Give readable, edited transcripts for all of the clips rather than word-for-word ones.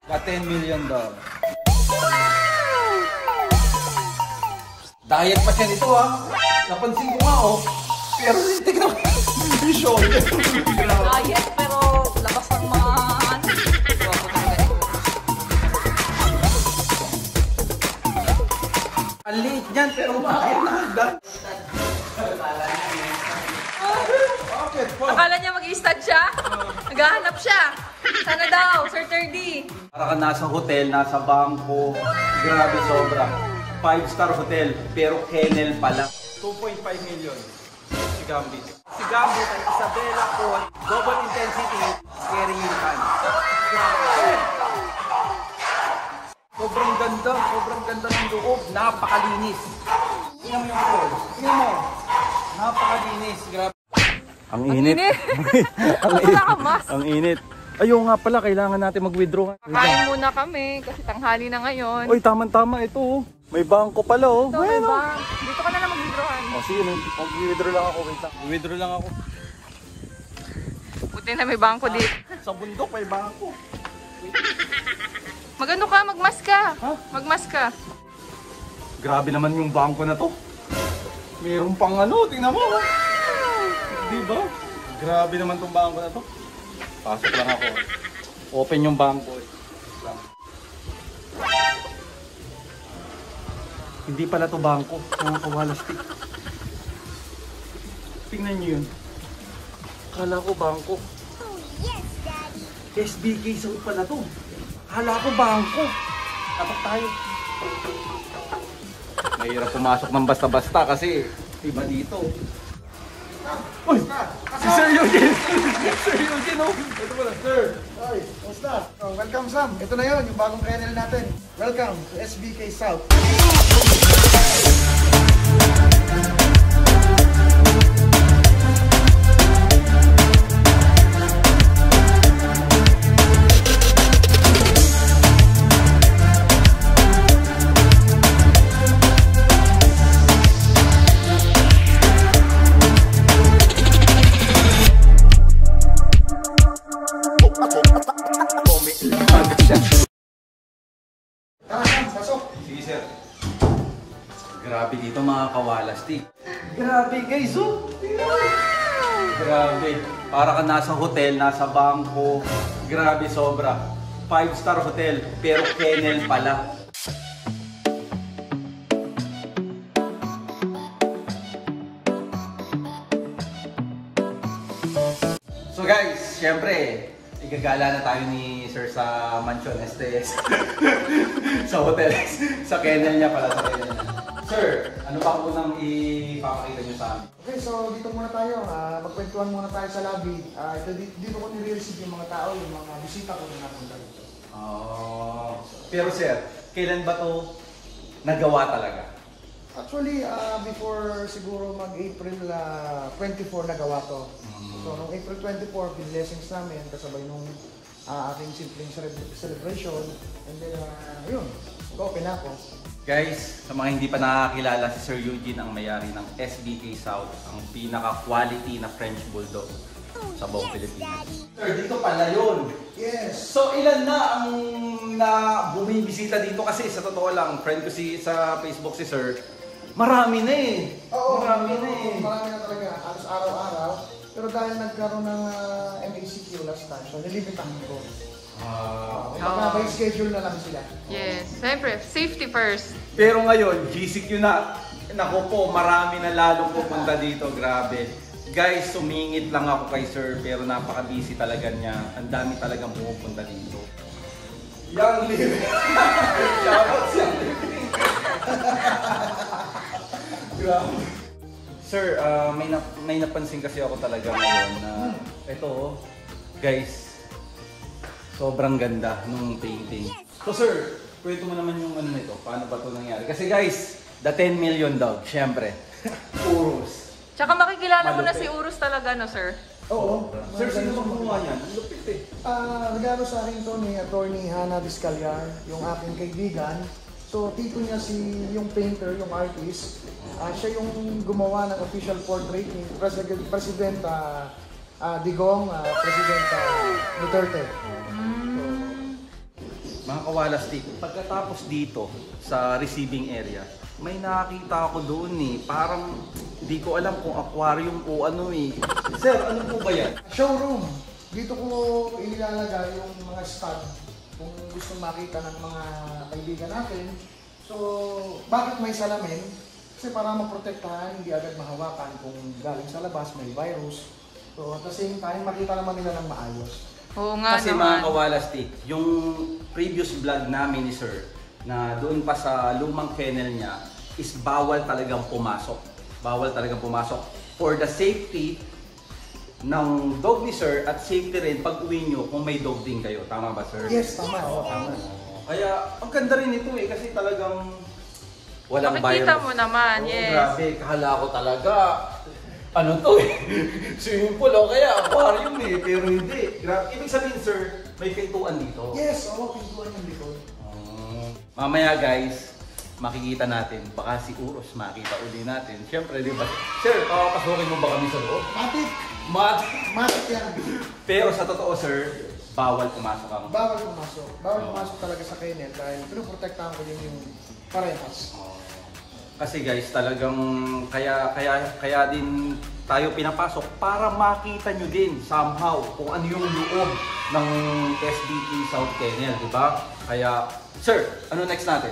Got $10 million. Diet pa siya nito ha. Napansin ko nga oh. Pero tignan mo. Yung shoulder. Diet pero labas ng mga ang liit niyan pero bakit nagdan? Bakit po? Akala niya mag-i-stud siya? Naghahanap siya. Sana daw, Sir 30. Para ka nasa hotel, nasa bangko. Grabe sobra. 5-star hotel pero kennel pala. 2.5 million. Si Gambit. Si Gambit ay Isabela Court. Double intensity. Carrying can. Sobrang ganda ng loob. Napakalinis. Tingnan mo yung floor. Tingnan mo. Napakalinis. Grabe. Ang init. Ang init. Ayun nga pala, kailangan natin mag-withdraw. Kain muna kami kasi tanghali na ngayon. Oy, tama-tama ito. May bangko pala oh. Ito, may bank. Dito ka na lang mag-withdrawan. Oh, sige, mag-withdraw lang ako. Wait lang. Withdraw lang ako. Buti na may bangko dito. Sa bundok may bangko. Magano ka, magmask ka. Ha? Magmask ka. Grabe naman yung bangko na to. Meron pang ano, tingnan mo. Diba? Grabe naman tong bangko na to. Pasok lang ako. Open yung bangko. Hindi pala to bangko. Mga kawalastik. Tingnan nyo yun. Kala ko bangko. SBK South pala to. Kala ko bangko. Tapak tayo. Mahirap pumasok ng basta-basta kasi iba dito. Uy! Si Sir Eugene! Sir Eugene, oh! Ito pala, Sir! Hi, kumusta? Oh, welcome Sam. Ito na yon, yung bagong kennel natin. Welcome to SBK South. Grabe dito mga kawalastik. Grabe guys, oh! Grabe. Para ka nasa hotel, nasa bangko. Grabe sobra. 5-star hotel, pero kennel pala. So guys, syempre, igagala na tayo ni Sir sa Mansion STS. Sa hotel. Sa kennel niya pala, sa kennel niya. Sir, ano ba ang unang ipapakita niyo sa amin? Okay, so dito muna tayo. Magkwentuhan muna tayo sa lobby. Dito ko nire-receive yung mga tao, yung mga bisita ko na napunta dito. Oh. Pero sir, kailan ba to nagawa talaga? Actually, before siguro mag-April 24 nagawa to. So, noong April 24, blessings namin kasabay nung aking simpleng celebration. And then, yun, open ako. Guys, sa mga hindi pa nakakilala, si Sir Eugene ang may-ari ng SBK South, ang pinaka-quality na French Bulldog sa buong Pilipinas. Sir, dito pala yun. Yes. So, ilan na ang bumibisita dito? Kasi sa totoo lang, friend ko sa Facebook si Sir, marami na eh. Oo, marami na eh. Marami na talaga, halos araw-araw. Pero dahil nagkaroon ng MACQ last time, so nilimitan ko. May schedule na lang sila. Yes, siyempre, safety first. Pero ngayon, GCQ na. Naku po, marami na lalong pupunta dito. Grabe. Guys, sumingit lang ako kay Sir, pero napaka-busy talaga niya. Ang dami talagang pumupunta dito. Young living. Shoutouts Young living. Grabe. Sir, may napansin kasi ako talaga ngayon na ito, guys, sobrang ganda nung painting. So sir, kwento mo naman yung ano nito, paano ba ito nangyari? Kasi guys, the 10 million dog, syempre. Urus. Tsaka makikilala mo na si Urus talaga, no sir? Oo. Sir, sino bang gumawa niyan? Ang lupit eh. Regalo sa akin to ni Attorney Hannah Vizcayar, yung aking kaibigan. So, tito niya yung painter, yung artist. Siya yung gumawa ng official portrait ni President Digong, President Duterte. Mga kawalastik, pagkatapos dito sa receiving area, may nakita ako doon eh. Parang hindi ko alam kung aquarium o ano eh. Sir, ano po ba yan? Showroom. Dito ko inilalagay yung mga stud kung gusto makita ng mga kaibigan natin. So, bakit may salamin? Kasi para maprotektahan, hindi agad mahawakan kung galing sa labas, may virus. So, at the same time, makita naman nila ng maayos. Oo nga Kasi naman. mga kawalastik, yung previous vlog namin ni Sir, na doon pa sa lumang kennel niya, is bawal talagang pumasok. Bawal talagang pumasok. For the safety ng dog ni Sir at safety rin pag uwi nyo kung may dog din kayo. Tama ba, Sir? Yes, tama. Oo, tama. Kaya, ang ganda rin ito eh, kasi talagang walang Makikita virus. mo naman, Oo, yes. Grabe, kala ko talaga, ano to eh, swimming pool o kaya aquarium eh, pero hindi. Grabe. Ibig sabihin, Sir, may pintuan dito. Yes, oo, pintuan yung likod. Mamaya guys, makikita natin, baka si Uros makita uli natin. Siyempre, di ba? Sir, papapasukin mo ba kami sa loob? Matik! Matik! Matik yan. Pero sa totoo, Sir, bawal pumasok ang... Bawal pumasok. Bawal pumasok talaga sa kennel dahil pinoprotektahan ko din yung parehas. Kasi guys, talagang kaya din tayo pinapasok para makita nyo din somehow kung ano yung loob ng SBK South Kennel, di ba? Kaya, Sir, ano next natin?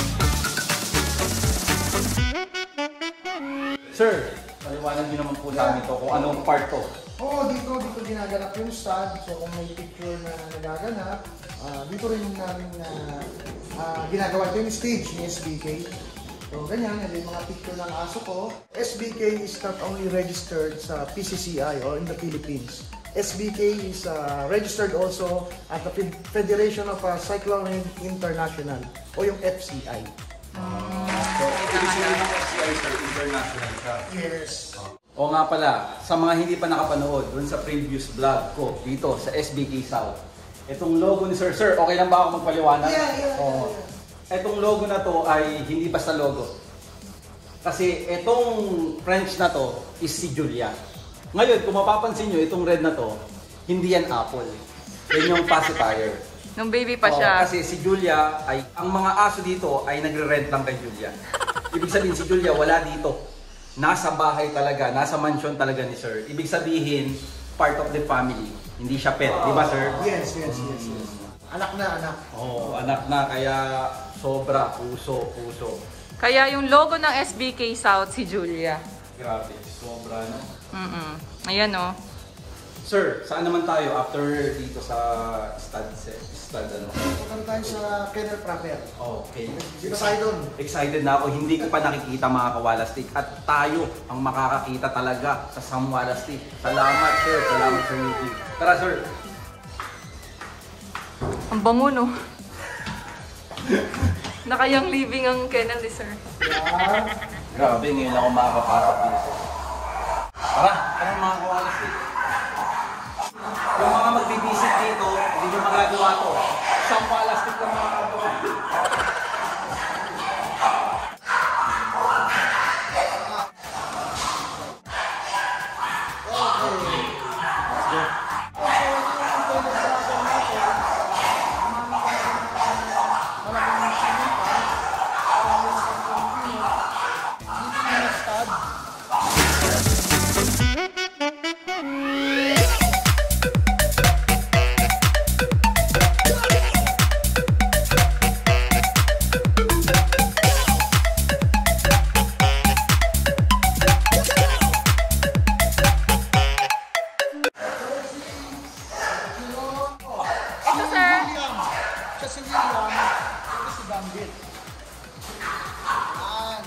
Sir, paliwanag nyo naman po namin to kung anong part to. Oo, dito ginaganap yung stud. So kung may picture na nagaganap, dito rin namin ginagawa ito yung stage ni SBK. So ganyan, yan yung mga picture ng aso ko. SBK is not only registered sa PCCI or in the Philippines. SBK is registered also at the Federation of Cycling International o yung FCI. So, ibig sabihin ng FCI, Sir, international siya. Yes. O nga pala, sa mga hindi pa nakapanood dun sa previous vlog ko dito sa SBK South, itong logo ni Sir, okay lang ba ako magpaliwanag? Yeah. Itong logo na to ay hindi basta logo. Kasi itong French na to is si Julia. Ngayon, kung mapapansin nyo, itong red na to, hindi yan apple. Yan yung pacifier. Nung baby pa siya. Kasi si Julia, ang mga aso dito ay nagre-rent lang kay Julia. Ibig sabihin si Julia wala dito. Nasa bahay talaga, nasa mansion talaga ni Sir. Ibig sabihin, part of the family. Hindi siya pet, di ba Sir? Yes. Anak na, anak. Anak na, kaya sobra, puso. Kaya yung logo ng SBK South si Julia. Grabe, sobra no? Ayan o. Sir, saan naman tayo after dito sa stud ano? Punta tayo sa kennel proper. Okay. Dito tayo doon. Excited na ako, hindi ko pa nakikita mga kawalastik at tayo ang makakakita talaga sa Samwalastik. Salamat Sir, salamat Sir Yuki. Tara Sir. Ang bango no. Nakayang living ang kennel ni Sir. Grabe, ngayon ako makakapasok dito. Tara mga kawalastik. Yung mga magbibisit dito, hindi nyo magagawa to. Samwalastik lang mga kawalastik. Si William, ito si Gambit. Yan.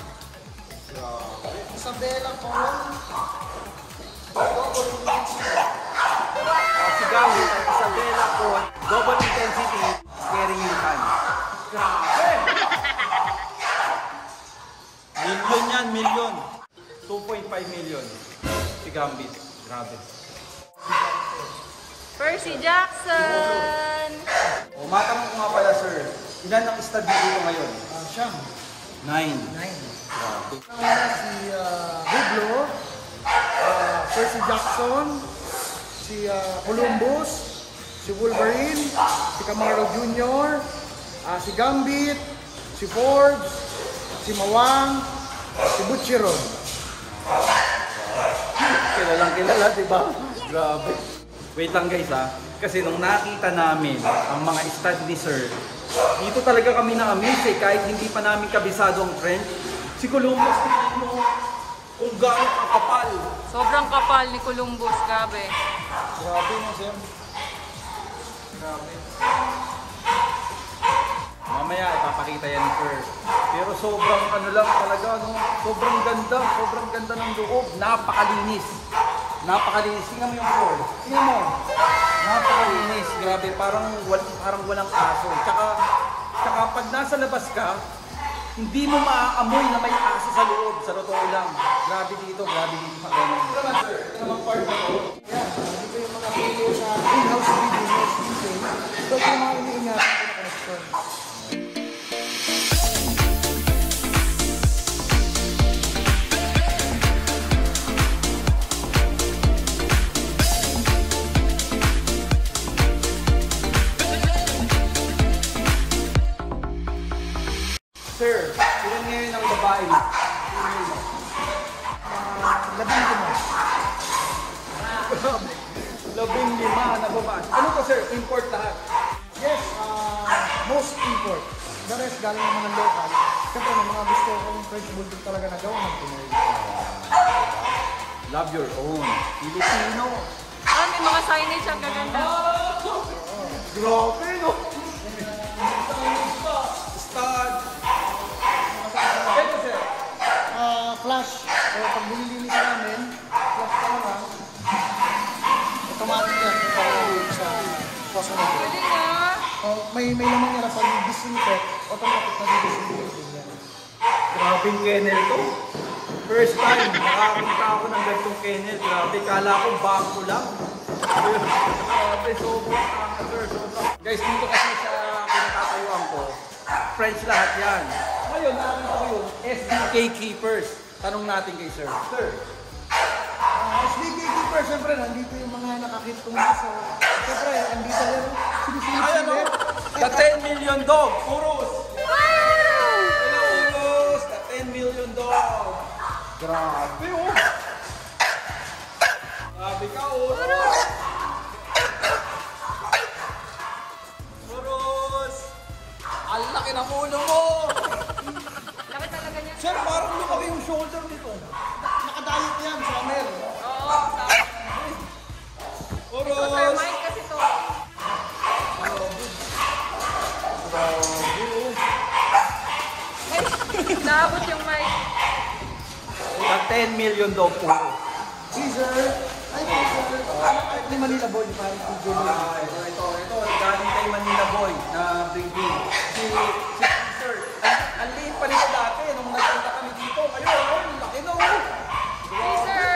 Isabela ko. Double intensity. Si Gambit at Isabela ko, double intensity, scaring yung can. Grabe! Million yan, million. 2.5 million. Si Gambit. Grabe. Percy Jackson! Matanong ko nga pala sir, ilan ang stud dito ngayon? Siyam. 9. 9. Grabe. Si Hublo, Percy Jackson, si Columbus, si Wolverine, si Camaro Jr., Si Gambit, si Forbes, si Mawang, si Butcheron. Kilalang kilala, di ba? Grabe. Wait lang guys ha. Kasi nung nakita namin ang mga stud ni Sir, dito talaga kami na-amaze eh. Kahit hindi pa namin kabisado ang French. Si Columbus, tingnan mo kung gaano kakapal. Sobrang kapal ni Columbus, grabe. Grabe mo, Sir. Grabe. Mamaya ipapakita yan ni Sir. Pero sobrang ano lang talaga, no? Sobrang ganda ng loob. Napakalinis. Napakalinis. Tingnan mo yung floor. Tingnan mo. Napakalinis. Grabe, parang walang aso. Tsaka pag nasa labas ka, hindi mo maaamoy na may aso sa loob. Sa totoo lang. Grabe dito sa ganun. Ito naman, Sir. Ito naman part na to. Yan, dito yung mga video sa in-house videos dito. Ito yung mga iniingatan ko na connection. Sir, ilan ngayon ang babae mo? Labing lima. 15 na babae. Ano to, Sir? Import lahat. Yes, most import. The rest galing ng mga local. Siyempre, may mga gusto kong French Bulldog talaga na gawa ng Pinoy. Love your own. Filipino. Ah, may mga signage ang gaganda. Grabe, no? Stud. Ito, Sir. Flash. So, pag nililinis namin, flash ka lang. Automatic yan. Sa susunod. Pwede nga. May laman yan na pag disinfect, automatic na disinfect din yan. Grabe kennel to. First time, nakapunta ako ng ganitong kennel. Grabe, kala ko bangko lang. Grabe, sobrang tanga, Sir. Guys, dito kasi sa pinakatayuan ko, French lahat yan. Ngayon, nakakita ko yung SDK Keepers. Tanong natin kay Sir. Sir, SDK Keeper, siyempre, nandito yung mga nakakitong so, siyempre, andito yan, ayan o, the 10 million dog, Urus. Hello, Urus, the 10 million dog. Grabe oh. Grabe ka, Urus. Urus. Ang laki ng ulo mo. Laki talaga niya. Sir, parang lumaki yung shoulder nito. nakadayot yan, summer. Oo, sabi. Ito, Sir Urus. Mike, kasi to. Ay, naabot yung mic. The 10 million dog, Urus. Caesar, ay Caesar, ay ni Manila Boy, parang Caesar. Ito, galing kay Manila Boy na breeding. Si Sir, ang liit pa nito dati nung nagpunta kami dito. Ayun, laki na oh. Caesar!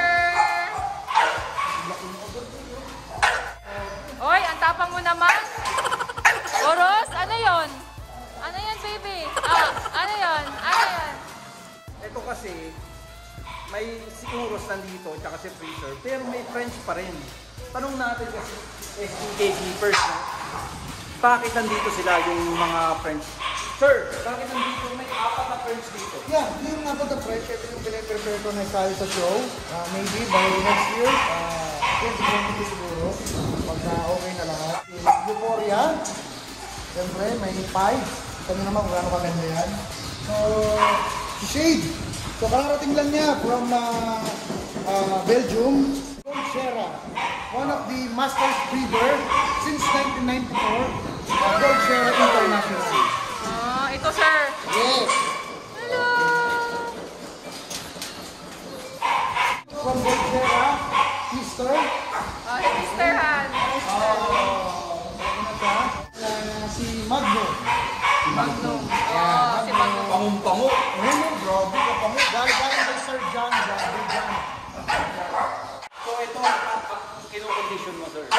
Oy, ang tapang mo naman. Oros, ano yon? Ano yan, baby? Ah, ano yon? Ano yan? Ito kasi, may si Uros nandito, tsaka si Freezer, pero may French pa rin. Tanong natin kasi, SDK Keepers, no? Bakit nandito sila yung mga French? Sir, bakit nandito may 4 na French dito? Yeah, yung nga po the fresh, ito yung pinaprepare ko na tayo sa show. Maybe by next year, 2022 siguro, pagka okay na lahat. Euphoria, siyempre may 5. Ito nyo naman kung gaano kaganda yan. So, si Shade. So, kararating lang niya from Belgium. Gold Sierra, one of the masters breeder since 1994. Gold Sierra International. Ah, ito, sir. Yes. Hello! From Gold Sierra, Easter. Ah, Mr. Han. Si Magno. Magnum. Oh, si Magnum. Pangumpango. Grabe ka pa mo. Galing kay Sir John. So ito ang kinokondisyon mo, sir.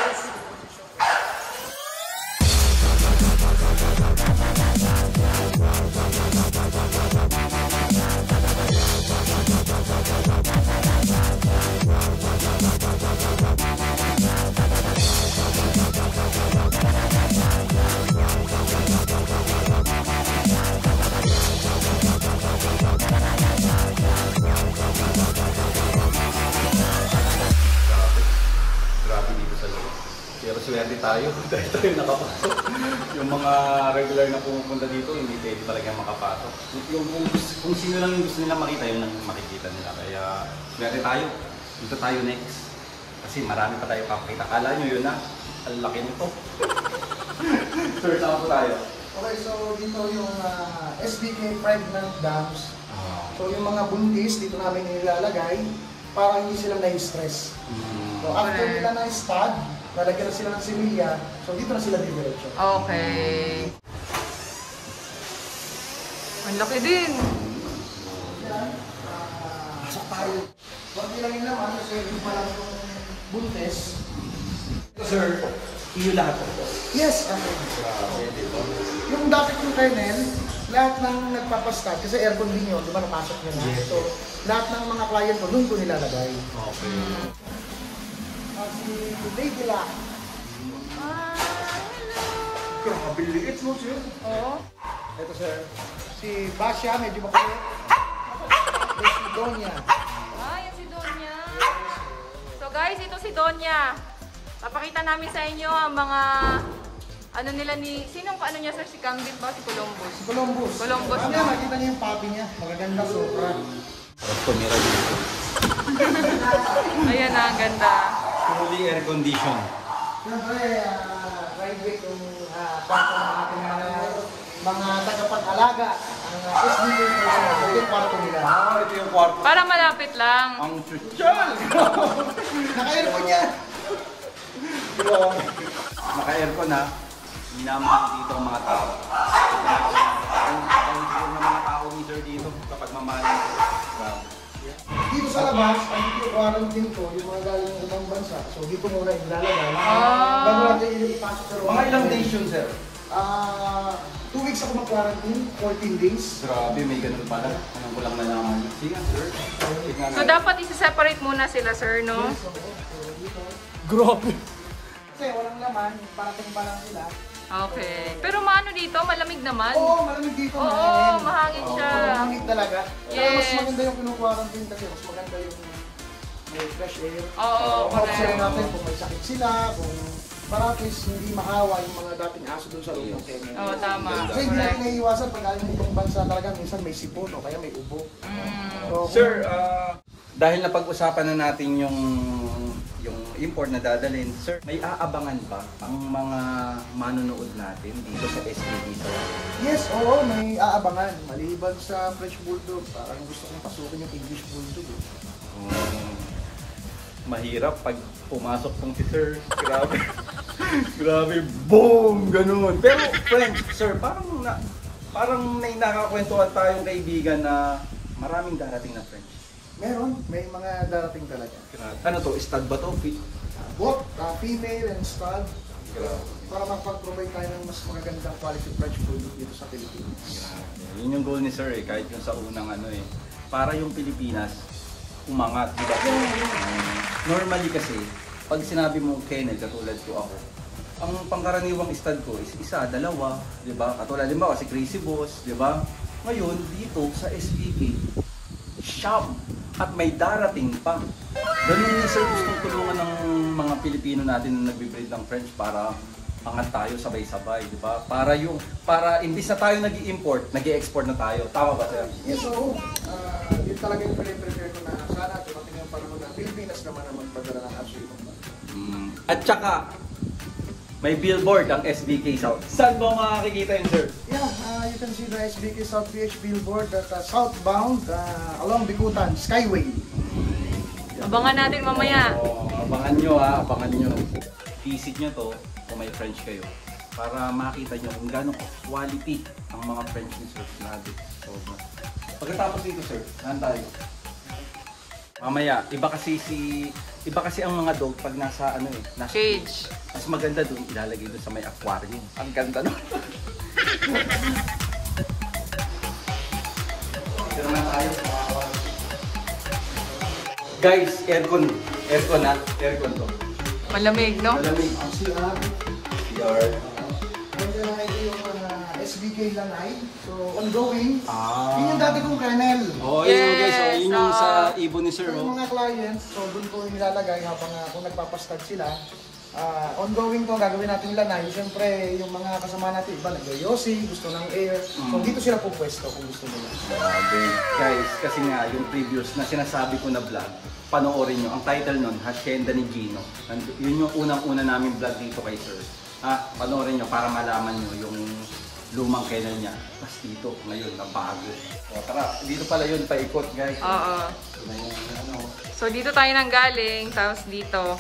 tayo. Dahil tayo nakapasok. Yung mga regular na pumupunta dito, hindi pwede talaga makapasok. Kung sino lang yung gusto nila makita, yun ang makikita nila. Kaya, swerte tayo. Dito tayo next. Kasi marami pa tayo papakita. Kala nyo yun na, ang laki nito. Sir, saan po tayo? Okay, so dito yung SBK pregnant dams. So yung mga buntis, dito namin nilalagay para hindi sila na-stress. So after nila na-stud, lalagyan na sila ng similya, so dito na sila diretso. Okay. Ang laki din. Yan, pasok tayo. Kunti lang yung naman kasi yung palang yung buntis. Ito sir, iyo lahat ito. Yes, yung dati kong kernel, lahat ng nagpapastart, kasi aircon din yun, di ba napasok nyo na. So, lahat ng mga client ko, doon ko nilalagay. Okay. Si Lady Luck. Grabe liit mo siya. Oo. Ito sir, si Basya, medyo makulit. Si Donya. Yan si Donya. So guys, ito si Donya. Papakita namin sa inyo ang mga ano nila ni... Sinong ano niya sir? Si Cambit ba? Si Columbus? Si Columbus. Columbus Ano na. yan, nakita niyo yung papi niya. Magaganda sobra. Tapos tumira dito. Ayan na, ang ganda. Fully air condition. Siyempre, private yung kwarto ng ating mga tagapag-alaga. Ang SBK ito yung kwarto nila. Ito yung kwarto. Para malapit lang. Ang social! Naka-aircon niya. Naka-aircon ha. Minamahal dito ang mga tao. Ang siguro ng mga tao ni sir dito kapag mamahalin ko. Dito sa labas, ang quarantine ko, yung mga galing ng ibang bansa. So dito muna ilalagay. Ah. Bago natin ipasok sa Mga ilang days yun sir? 2 weeks ako mag-quarantine, 14 days. Grabe, may ganun pala. Anong ko lang nalaman. Sige sir. Tignan So natin. dapat isi-separate muna sila sir, no? Grabe! Kasi walang laman, parating pa lang sila. Okay. Pero maano dito? Malamig naman. Oo, malamig dito. Oo, mahangin siya. Malamig talaga. Kaya mas Yes. maganda yung kinu-quarantine kasi mas maganda yung may fresh air. Oo, Observe correct. natin kung may sakit sila, kung paratis hindi mahawa yung mga dating aso doon sa loob ng kennel. Oo, tama. Kasi hindi natin Correct. naiiwasan pag galing ibang bansa talaga minsan may sipon o kaya may ubo. So, Sir, dahil napag-usapan na natin yung import na dadalhin, sir, may aabangan ba ang mga manonood natin dito sa SBK sa yes, oo, may aabangan. Maliban sa French Bulldog, parang gusto kong pasukin yung English Bulldog. Mahirap pag pumasok tong si sir. Grabe. Grabe, boom! Ganun. Pero, friends, sir, parang may nakakwentuhan tayong kaibigan na maraming darating na French. Meron, may mga darating talaga. Ano to? Stud ba to? Both female and stud, para makapag-provide tayo ng mas magagandang quality French Bulldog dito sa Pilipinas. Yun yung goal ni sir kahit yung sa unang para yung Pilipinas umangat, di ba? Normally kasi, pag sinabi mong kennel, katulad ko ako, ang pangkaraniwang stud ko is isa, dalawa, di ba? Katulad din ba si Crazy Boss, di ba? Ngayon, dito sa SBK, shop at may darating pa. Ganun yung sir gustong tulungan ng mga Pilipino natin na nagbe-breed ng French para angat tayo sabay-sabay, di ba? Para imbis na tayo nag-i-import, nag-i-export na tayo. Tama ba sir? Yes, so, yun talaga yung prepare ko na sana dumating yung panahon na Pilipinas naman ang magpadala ng absolute. At saka, may billboard ang SBK South. Saan mo makakikita yun, sir? Yeah, you can see the SBK South PH billboard at southbound along Bikutan, Skyway. Abangan natin mamaya. Abangan nyo ha, abangan nyo. Visit nyo to kung may French kayo. Para makita nyo kung gano'ng quality ang mga French ni Sir Nabi. So, pagkatapos dito, sir, saan tayo? Mamaya, iba kasi ang mga dog pag nasa nasa Cage. Mas maganda doon, ilalagay doon sa may aquarium. Ang ganda nun. Dito naman tayo sa mga aquarium. Guys, aircon to. Malamig, no? Malamig. Ang CR, CR. Nandiyan na yung SBK Lanay. So, ongoing. Ah. Yun yung dati kong kennel. Oh, yun guys, oh, yun yung Yes, sa ibon ni Sir. So, yung Oh. mga clients, so doon ko nilalagay habang kung nagpapastag sila. ongoing to, gagawin natin lanay. Siyempre, yung mga kasama natin, iba nag-yosi, gusto ng air. So, dito sila pupwesto kung gusto nila. Grabe. Guys, kasi nga, yung previous na sinasabi ko na vlog, panoorin nyo. Ang title nun, Hacienda ni Gino. Yun yung unang-una namin vlog dito kay Sir. Panoorin nyo para malaman nyo yung lumang kainan niya. Tapos dito, ngayon, nabago. So, tara, dito pala yun, paikot, guys. Oo. So dito tayo nang galing, tapos dito.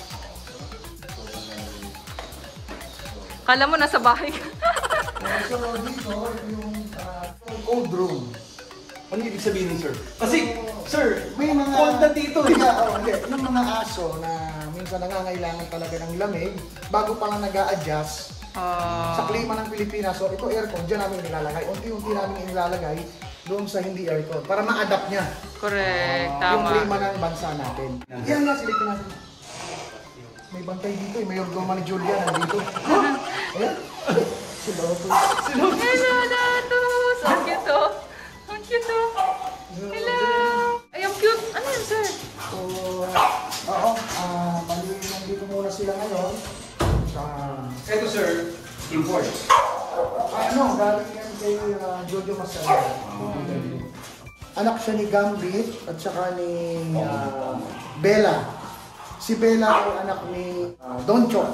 Kala mo nasa bahay ka. So, dito, yung cold room. Ano ibig sabihin nun, Sir? Kasi, Sir, May mga... cold na dito eh. Hindi. Yung mga aso na minsan nangangailangan talaga ng lamig, bago pa lang nag-a-adjust sa klima ng Pilipinas. So, ito aircon, dyan namin nilalagay. Unti-unti namin nilalagay doon sa hindi aircon para ma-adapt niya. Correct, Yung tama. klima ng bansa natin. Yan nga, silipin natin. May bantay dito eh. May orgoma ni Julia nandito. Ayan. Si Lotus. Hello, Datus! Ang cute oh. Ang cute oh. Hello! Ay, ang cute. Ano yun, sir? So, oo. Bali, nandito muna sila ngayon. Ito, Sir, import. Ano, galing yan kay Jojo Masaya. Anak siya ni Gambit at saka ni Bella. Si Bella ay anak ni Don Chok.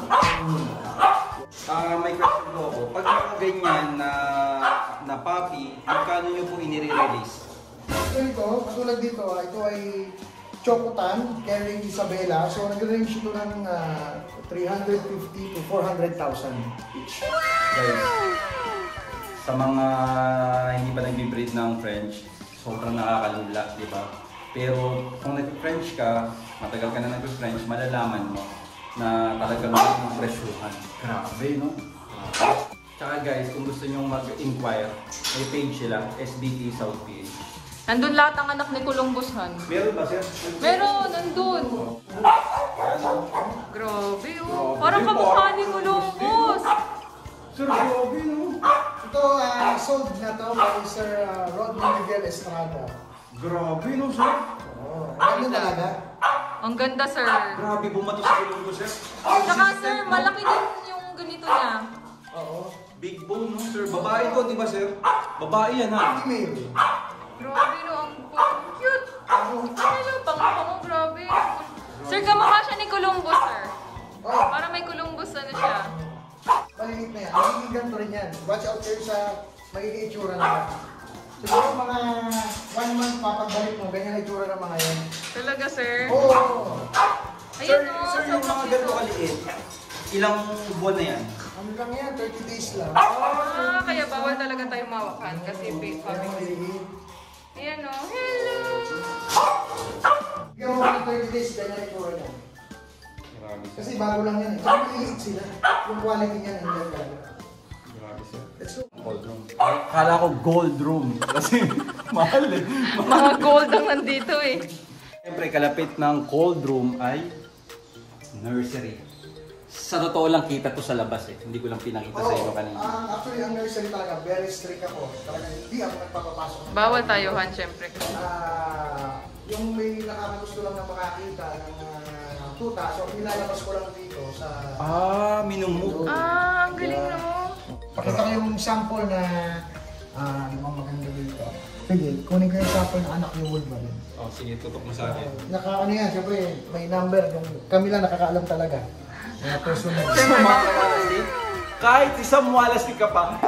May question po ako. Pag mga ganyan na puppy, magkano nyo po inire-release? Ito, katulad dito, ito ay Chocotan, carrying Isabela. So, nag-range ito ng 350 to 400,000 each. Guys, sa mga hindi pa nag-breed ng French, sobrang nakakalula, di ba? Pero kung nag-French ka, matagal ka na nag-French, malalaman mo na talagang may presyuhan. Grabe, no? Tsaka guys, kung gusto nyo mag-inquire, may page sila, SBK South PH. Nandun lahat ang anak ni Columbus, Han. Meron ba, sir? Meron, nandun. Grabe, oh. Parang kamukha ni Columbus. Sir, grabe, no? Ito, sold na to by Sir Rodney Miguel Estrada. Grabe, no, sir? Ganyan talaga. Ang ganda, sir. Grabe, bumato sa kulong ko, sir. Tsaka, sir, malaki din yung ganito niya. Oo. Big bone, no, sir? Babae to, di ba, sir? Babae yan, ha? Female. Grabe, no. Ang cute. Hello, pango-pango, grabe. Sir, kamukha siya ni Columbus, sir. Oh, Para may Columbus, ano siya. malilit na yan. Magiging ganito rin yan. Watch out kayo sa magiging itsura nila. Siguro mga 1 month papagbalik mo, ganyan ang itsura ng mga yan. Talaga, sir. Oo. Ayun, no. Sir, yung mga ganito kaliit, ilang buwan na yan? Ano lang yan, 30 days lang. Kaya bawal talaga tayo mawakan kasi big Parang family. maliit. Ayan, no. Hello. Bigyan mo ng 30 days, ganyan ang itsura niya. Grabe, sir. Kasi bago lang yan eh. Kaya maliit sila. Yung quality niyan, hindi yan talaga. Grabe, sir. Let's go. Gold room. Kala ko gold room. Kasi mahal eh. Mga gold ang nandito eh. Siyempre, kalapit ng cold room ay nursery. Sa totoo lang kita to sa labas eh. Hindi ko lang pinakita sa inyo kanina. Actually, ang nursery talaga, very strict ako. Talaga hindi ako nagpapapasok. Bawal tayo, Han, syempre. Yung may nakakagusto lang na makakita ng tuta, so nilalabas ko lang dito sa... Minumove. Ang galing, no. Pakita ko yung sample na yung mga maganda dito. Sige, kunin ko yung sample ng anak ni Wolverine. Oh, sige, tutok mo sa akin. Ano yan, siyempre may number, yung kami lang nakakaalam talaga. Personal. Siyempre, mga kawalastik, kahit isang walastik ka pa,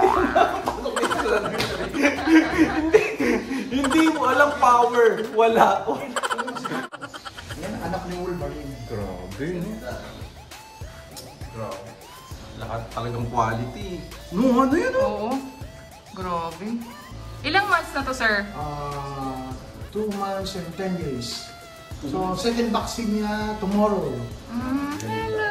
hindi mo alam power. Wala. Yan, anak ni Wolverine. Grabe, no? Grabe. Lahat talagang quality. No, ano yun, no? Oo. Grabe. Ilang months na to, sir? 2 months and 10 days. So, second vaccine niya tomorrow. Hello.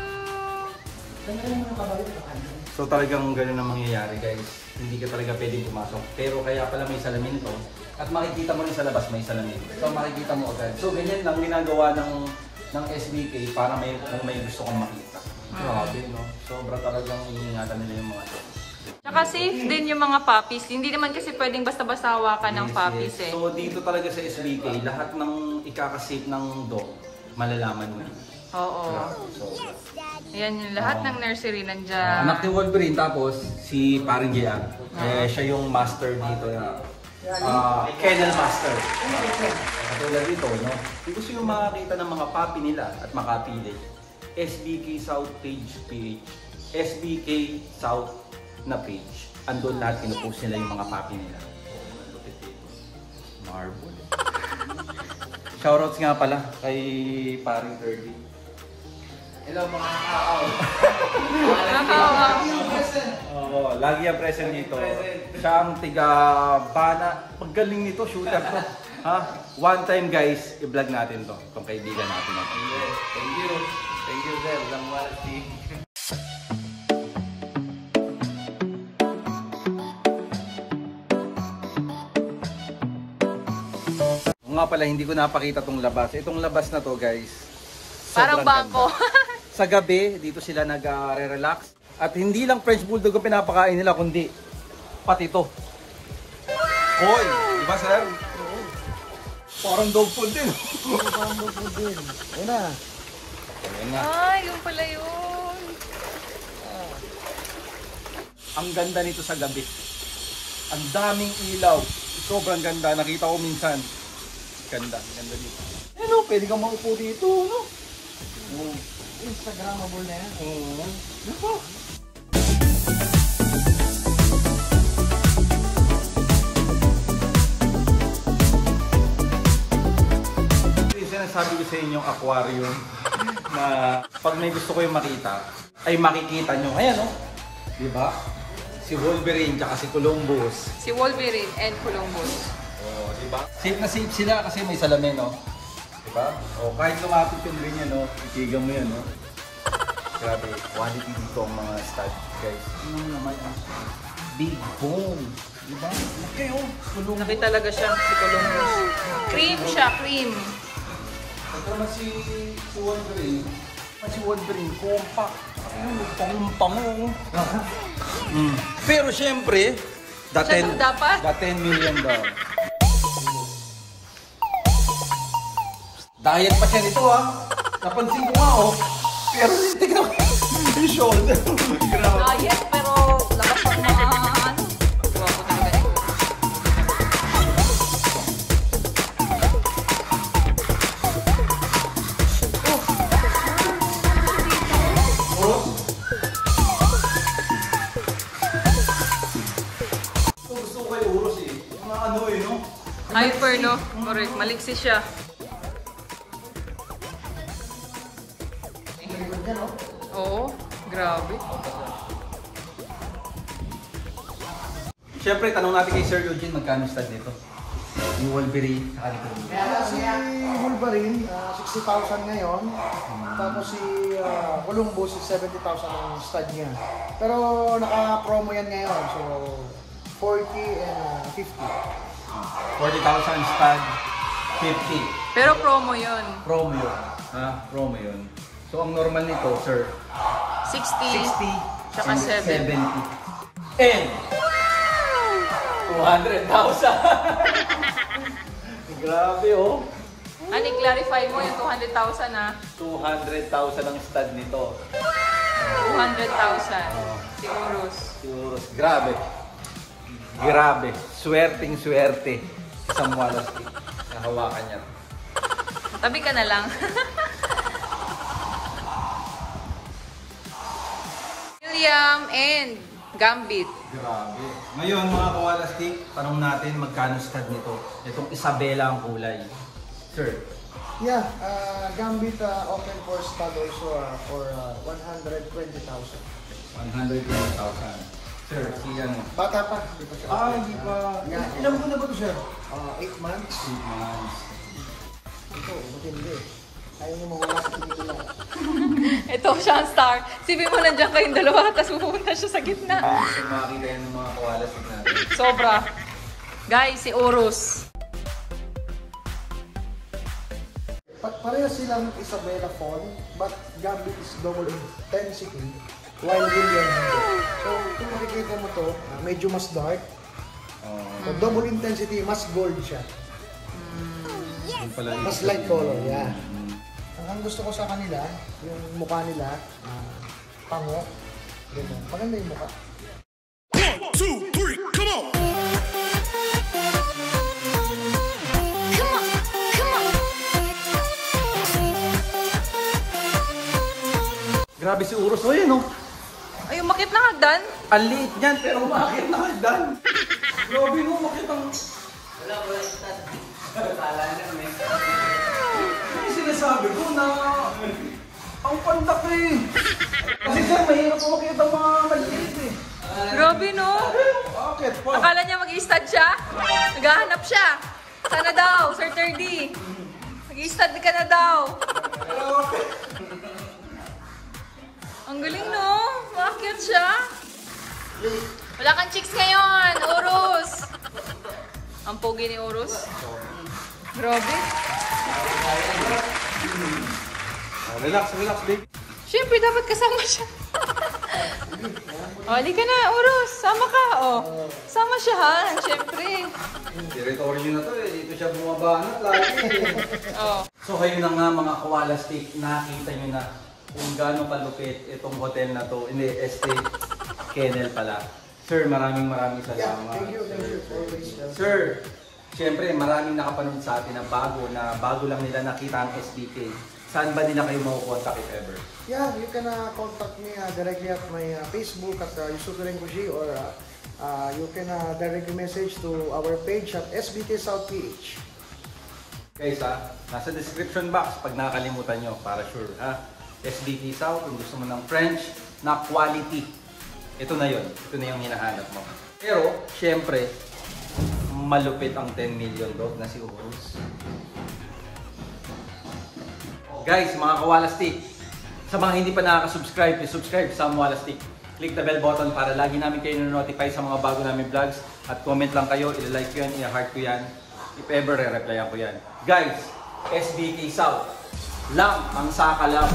So talagang gano'n ang mangyayari, guys. Hindi ka talaga pwedeng pumasok. Pero kaya pala may salamin to. At makikita mo rin sa labas may salamin. So makikita mo agad. So ganyan lang ginagawa ng SBK para kung may gusto kong makita. Grabe, no? Sobra talagang iingatan nila yung mga to. Tsaka safe din yung mga puppies. Hindi naman kasi pwedeng basta-basta hawakan ng puppies eh. So dito talaga sa SBK, lahat ng ikakasafe ng dog, malalaman mo. Oo. Sobra. Yan yung lahat ng nursery nandyan. Anak ni Wolverine, tapos si Paring Gian. Siya yung master dito na kennel master. Katulad dito, no? Kung gusto yung makakita ng mga puppy nila at makapili, SBK South page PH, SBK South na page. Andun lahat pinupost nila yung mga puppy nila. Lupit dito. Marble. Shoutouts nga pala kay Paring Kirby. Hello mga kakao. Oo, lagi ang present dito. Siya ang tiga Bana. Paggaling nito, shooter to. Ha? One time guys, i-vlog natin to. Itong kaibigan natin. Thank you. Thank you sir. Lang walati. Nga pala, hindi ko napakita tong labas. Itong labas na to guys. Parang sobrang bangko. ganda. Sa gabi, dito sila nag-relax. At hindi lang French Bulldog ang pinapakain nila, kundi pati to. Hoy! Di ba sir? Parang dog food din. Parang dog food din. Ayun na. Ayan nga. Ay, yung pala yun. Ang ganda nito sa gabi. Ang daming ilaw. Sobrang ganda. Nakita ko minsan. Ganda. Ganda dito. Ano? Pwede kang maupo dito, no? Instagramable na yan. Oo. Nako. Sinasabi ko sa inyong aquarium na pag may gusto ko yung makita, ay makikita nyo. Ayan, no? Diba? Si Wolverine tsaka si Columbus. Si Wolverine and Columbus. Oh, diba? Safe na safe sila kasi may salamin, no? Diba? Oh, kahit lumapit yung rin yan, no? Itigan mo yan, no? Grabe, quality dito ang mga stud, guys. Ano naman ang big bone. Diba? Laki, oh. Columbus. Laki talaga siya, si Columbus. Cream siya, cream. Ito naman si Wolverine. Si Wolverine, compact. Pango-pango. Pero syempre, Siya dapat. the 10 million daw. Diet pa siya nito ah. Napansin ko nga oh. Pero tignan ko yung shoulder. Grabe. Diet, pero labas ang mga ano. Grabe talaga yun. Oh. Gusto ko kay Uros eh. Mga ano eh no? Hyper, no? Correct. Maliksi siya. Oo. Grabe. Siyempre, tanong natin kay Sir Eugene magkano stud nito? Yung Wolverine, saka ni Columbus. Si Wolverine, 60,000 ngayon. Tapos si Columbus, 70,000 ang stud niya. Pero naka-promo yan ngayon. So, 40 and 50. 40,000 stud, 50. Pero promo yun. Promo yun. Ha? Promo yun. So, ang normal nito, sir, 60. 60 Tsaka and 70. 70. And 200,000. Grabe oh. Ano, i-clarify mo yung 200,000 ha? 200,000 ang stud nito. 200,000. Siguro. Siguro, grabe. Grabe. Swerting swerte. Isang walas nahawakan niya. Tabi ka na lang. William and Gambit. Grabe. Ngayon mga kawalastik, tanong natin magkano stud nito. Itong Isabela ang kulay. Sir. Yeah, Gambit open for stud also for 120,000. 120,000. Sir, si ano? Bata pa, di pa siya. Hindi pa. Yeah. Ilang buwan na ba ito, sir? 8 months. 8 months. Ito, matindi. Ayaw niyo mawala sa pelikula. Ito siya ang star. Sipin mo nandiyan kayong dalawa, tapos pupunta siya sa gitna. Gusto makakita yan ng mga kawalastik natin. Sobra. Guys, si Urus. Pareho silang Isabela Fall, but Gambit is double intensity, while William hindi. So, kung makikita mo to, medyo mas dark. So, double intensity, mas gold siya. Yun pala yung Mas light color, yeah. Ang gusto ko sa kanila, yung mukha nila, pango. Ganun. Maganda yung mukha. 1, 2, 3, come on! Grabe si Urus. O yun, no? Ay, umakit na hagdan. Ang liit niyan, pero umakit na hagdan. Grabe mo, umakit ang... Wala. Kala na, may. Ano sinasabi ko na... Ang pandak eh. Kasi sir, mahirap umakit ang mga maliit eh. Grabe, no? Bakit pa? Akala niya mag-i-stud siya? Naghahanap siya. Sana daw, Sir 30. Mag-i-stud ka na daw. Ang galing, no? Bakit siya? Wala kang chicks ngayon, Urus. Ang pogi ni Urus. Grabe. Relax, babe. Siyempre, dapat kasama siya. O, halika na, Urus. Sama ka, o. Sama siya, ha? Siyempre. Territory nyo na to eh. Dito siya bumabanat lagi eh. O. So kayo na nga mga koala stick, nakita nyo na kung gaano kalupit itong hotel na to. Hindi, Estate Kennel pala. Sir, maraming Yeah, salamat. thank you. Always. Sir, siyempre maraming nakapanood sa atin na bago lang nila nakita ang SDK. Saan ba nila kayo makukontak if ever? Yeah, you can contact me directly at my Facebook at Yusuke Renguji, or you can directly message to our page at SBK South PH. Guys nasa description box pag nakakalimutan nyo, para sure ha. SBK South, kung gusto mo ng French na quality. Ito na yon, ito na yung hinahanap mo. Pero, syempre, malupit ang 10 million dog na si Urus. Guys, mga Koala Stick, sa mga hindi pa nakaka-subscribe, subscribe sa Koala Stick. Click the bell button para lagi namin kayo na-notify sa mga bago namin vlogs. At comment lang kayo, i-like ko yan, i-heart ko yan. If ever, re-replyan ko yan. Guys, SBK South, lang ang sakalam.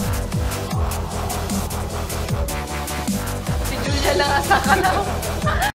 Si Julia lang ang sakalaw.